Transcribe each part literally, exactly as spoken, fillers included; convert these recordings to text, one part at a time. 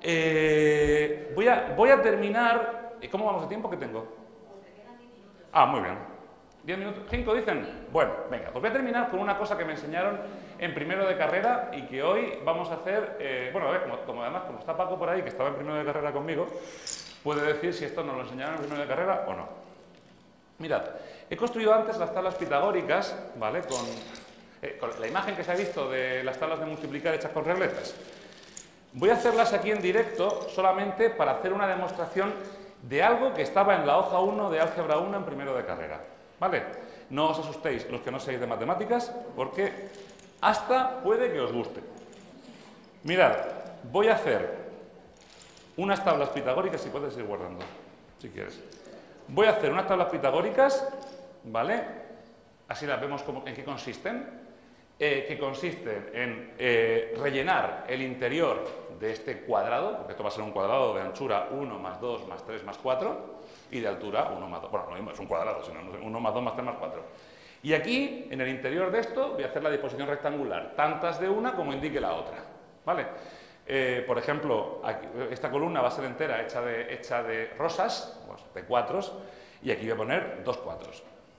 Eh, voy, a, voy a terminar... ¿Cómo vamos de tiempo que tengo? Ah, muy bien. ¿diez minutos? ¿cinco dicen? Bueno, venga, pues voy a terminar con una cosa que me enseñaron en primero de carrera y que hoy vamos a hacer... Eh, bueno, a ver, como, como además, como está Paco por ahí, que estaba en primero de carrera conmigo, puede decir si esto nos lo enseñaron en primero de carrera o no. Mirad, he construido antes las tablas pitagóricas, ¿vale? Con, eh, con la imagen que se ha visto de las tablas de multiplicar hechas con regletas. Voy a hacerlas aquí en directo solamente para hacer una demostración de algo que estaba en la hoja uno de álgebra uno en primero de carrera, ¿vale? No os asustéis los que no seáis de matemáticas, porque hasta puede que os guste. Mirad, voy a hacer unas tablas pitagóricas, y puedes ir guardando, si quieres. Voy a hacer unas tablas pitagóricas, ¿vale? Así las vemos como, en qué consisten. Eh, que consisten en eh, rellenar el interior de este cuadrado, porque esto va a ser un cuadrado de anchura uno más dos más tres más cuatro, y de altura uno más dos. Bueno, no es un cuadrado, sino uno más dos más tres más cuatro. Y aquí, en el interior de esto, voy a hacer la disposición rectangular, tantas de una como indique la otra, ¿vale? Eh, por ejemplo, aquí, esta columna va a ser entera hecha de, hecha de rosas, de cuatros, y aquí voy a poner dos cuatros.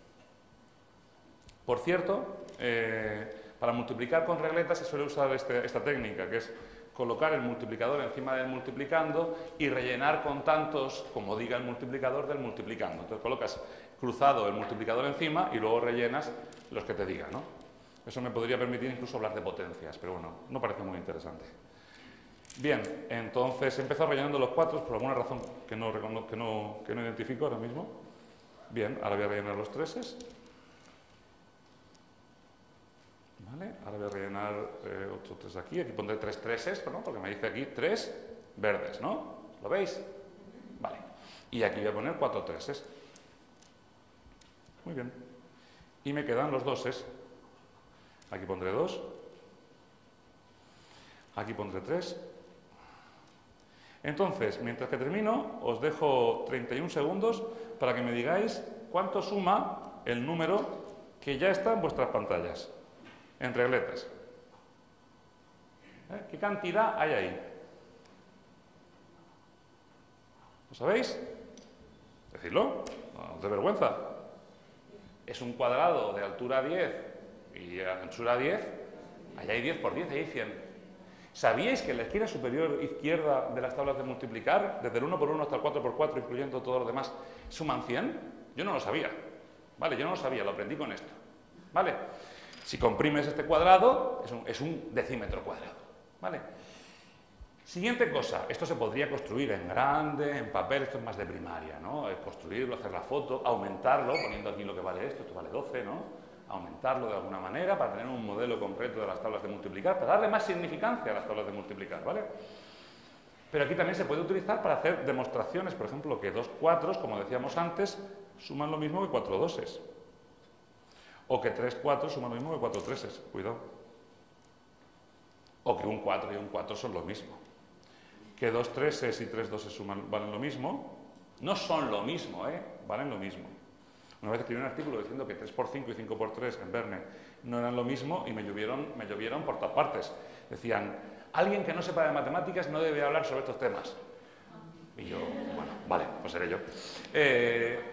Por cierto, eh, para multiplicar con regletas se suele usar este, esta técnica, que es colocar el multiplicador encima del multiplicando y rellenar con tantos como diga el multiplicador del multiplicando. Entonces colocas cruzado el multiplicador encima y luego rellenas los que te diga, ¿no? Eso me podría permitir incluso hablar de potencias, pero bueno, no parece muy interesante. Bien, entonces he empezado rellenando los cuatro por alguna razón que no, que no, que no identifico ahora mismo. Bien, ahora voy a rellenar los treses. ¿Vale? Ahora voy a rellenar eh, otro tres aquí. Aquí pondré tres treses, ¿no? Porque me dice aquí tres verdes, ¿no? ¿Lo veis? Vale. Y aquí voy a poner cuatro treses. Muy bien. Y me quedan los doses. Aquí pondré dos. Aquí pondré tres. Entonces, mientras que termino, os dejo treinta y un segundos para que me digáis cuánto suma el número que ya está en vuestras pantallas. En regletas. ¿Eh? ¿Qué cantidad hay ahí? ¿Lo sabéis? Decidlo, no os dé vergüenza. Es un cuadrado de altura diez y anchura diez. Ahí hay diez por diez, ahí hay cien. ¿Sabíais que en la esquina superior izquierda de las tablas de multiplicar, desde el uno por uno hasta el cuatro por cuatro, incluyendo todo lo demás, suman cien? Yo no lo sabía. ¿Vale? Yo no lo sabía, lo aprendí con esto. ¿Vale? Si comprimes este cuadrado, es un, es un decímetro cuadrado, ¿vale? Siguiente cosa, esto se podría construir en grande, en papel, esto es más de primaria, ¿no? Es construirlo, hacer la foto, aumentarlo, poniendo aquí lo que vale esto, esto vale doce, ¿no? Aumentarlo de alguna manera para tener un modelo concreto de las tablas de multiplicar, para darle más significancia a las tablas de multiplicar, ¿vale? Pero aquí también se puede utilizar para hacer demostraciones, por ejemplo, que dos cuatros, como decíamos antes, suman lo mismo que cuatro doses. O que tres cuatros suman lo mismo que cuatro treses, cuidado. O que un cuatro y un cuatro son lo mismo. Que dos treses y tres doses suman, valen lo mismo. No son lo mismo, ¿eh? Valen lo mismo. Una vez escribí un artículo diciendo que tres por cinco y cinco por tres en Verne no eran lo mismo y me llovieron, me llovieron por todas partes. Decían, alguien que no sepa de matemáticas no debe hablar sobre estos temas. Y yo, bueno, vale, pues seré yo. Eh...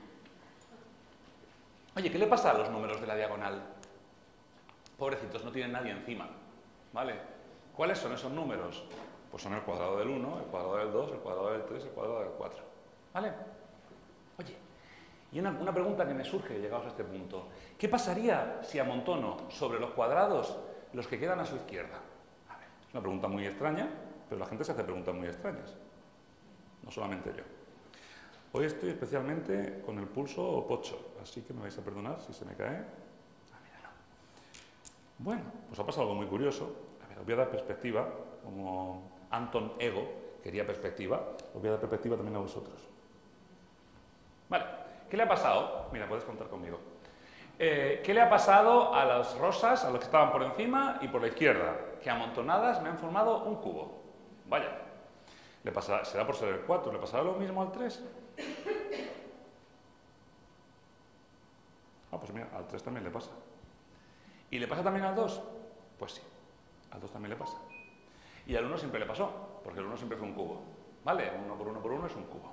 Oye, ¿qué le pasa a los números de la diagonal? Pobrecitos, no tienen nadie encima, ¿vale? ¿Cuáles son esos números? Pues son el cuadrado del uno, el cuadrado del dos, el cuadrado del tres, el cuadrado del cuatro, ¿vale? Oye, y una, una pregunta que me surge, llegados a este punto. ¿Qué pasaría si amontono sobre los cuadrados los que quedan a su izquierda? A ver, es una pregunta muy extraña, pero la gente se hace preguntas muy extrañas. No solamente yo. Hoy estoy especialmente con el pulso pocho, así que me vais a perdonar si se me cae. Ah, mira, no. Bueno, pues ha pasado algo muy curioso. A ver, os voy a dar perspectiva, como Anton Ego quería perspectiva, os voy a dar perspectiva también a vosotros. Vale, ¿qué le ha pasado? Mira, puedes contar conmigo. Eh, ¿Qué le ha pasado a las rosas, a los que estaban por encima y por la izquierda? Que amontonadas me han formado un cubo. Vaya, ¿le pasará, será por ser el cuatro? ¿Le pasará lo mismo al tres? Ah, pues mira, al tres también le pasa. ¿Y le pasa también al dos? Pues sí, al dos también le pasa. Y al uno siempre le pasó, porque el uno siempre fue un cubo, ¿vale? uno por uno por uno es un cubo.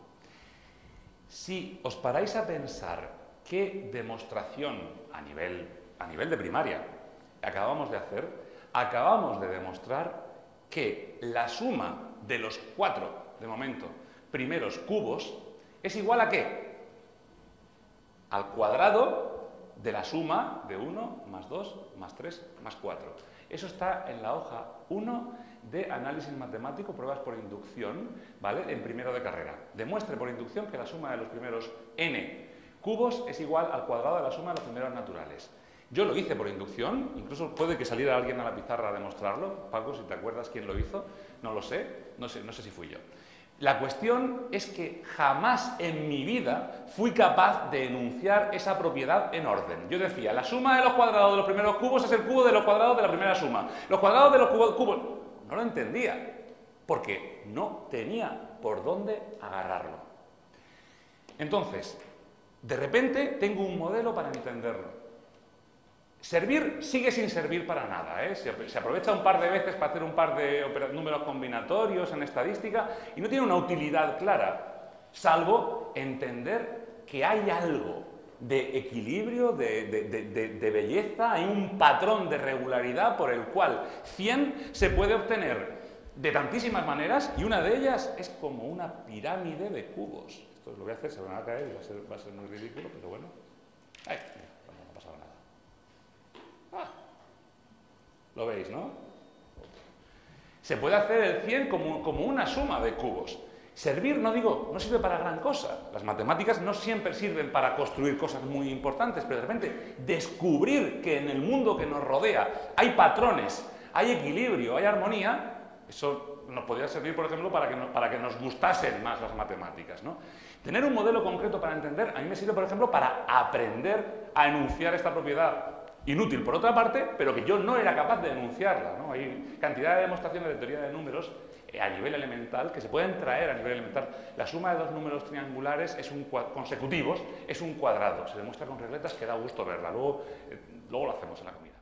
Si os paráis a pensar qué demostración a nivel, a nivel de primaria acabamos de hacer, acabamos de demostrar que la suma de los cuatro, de momento, primeros cubos es igual a ¿qué? Al cuadrado de la suma de uno más dos más tres más cuatro. Eso está en la hoja uno de análisis matemático, pruebas por inducción, ¿vale? En primero de carrera. Demuestre por inducción que la suma de los primeros n cubos es igual al cuadrado de la suma de los primeros naturales. Yo lo hice por inducción, incluso puede que saliera alguien a la pizarra a demostrarlo. Paco, si te acuerdas quién lo hizo, no lo sé, no sé, no sé si fui yo. La cuestión es que jamás en mi vida fui capaz de enunciar esa propiedad en orden. Yo decía, la suma de los cuadrados de los primeros cubos es el cubo de los cuadrados de la primera suma. Los cuadrados de los cubos... cubos... No lo entendía, porque no tenía por dónde agarrarlo. Entonces, de repente tengo un modelo para entenderlo. Servir sigue sin servir para nada, ¿eh? Se, se aprovecha un par de veces para hacer un par de números combinatorios en estadística y no tiene una utilidad clara, salvo entender que hay algo de equilibrio, de, de, de, de, de belleza, hay un patrón de regularidad por el cual cien se puede obtener de tantísimas maneras y una de ellas es como una pirámide de cubos. Esto lo voy a hacer, se van a caer y va a ser, va a ser muy ridículo, pero bueno. Ay, mira, no ha pasado nada. Ah, lo veis, ¿no? Se puede hacer el cien como, como una suma de cubos. Servir, no digo, no sirve para gran cosa. Las matemáticas no siempre sirven para construir cosas muy importantes, pero de repente descubrir que en el mundo que nos rodea hay patrones, hay equilibrio, hay armonía, eso nos podría servir, por ejemplo, para que, nos, para que nos gustasen más las matemáticas, ¿no? Tener un modelo concreto para entender, a mí me sirve, por ejemplo, para aprender a enunciar esta propiedad inútil, por otra parte, pero que yo no era capaz de enunciarla, ¿no? Hay cantidad de demostraciones de teoría de números eh, a nivel elemental que se pueden traer a nivel elemental. La suma de dos números triangulares es un consecutivos es un cuadrado. Se demuestra con regletas que da gusto verla. Luego, eh, luego lo hacemos en la comida.